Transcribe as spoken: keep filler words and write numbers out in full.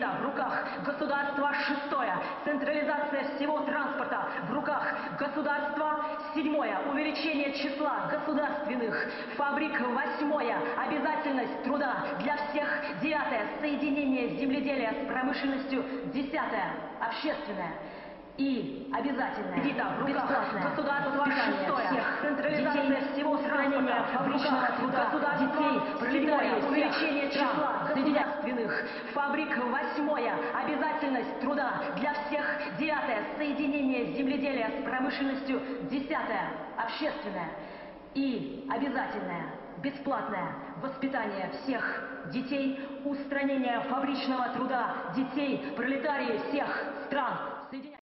элита в руках государства. Шестое. Централизация всего транспорта в руках государства. Седьмое. Увеличение числа государственных фабрик. Восьмое. Обязательность труда для всех. Девятое. Соединение земледелия с промышленностью. Десятое. Общественное и обязательное элита в руках государства. Шестое. Централизация детей, всего транспорта фабричного труда детей. Седьмое. Увеличение числа государственных фабрик. Восьмое. Обязательность труда для всех. Девятое. Соединение земледелия с промышленностью. Десятое. Общественное и обязательное бесплатное воспитание всех детей, устранение фабричного труда детей, пролетарии всех стран.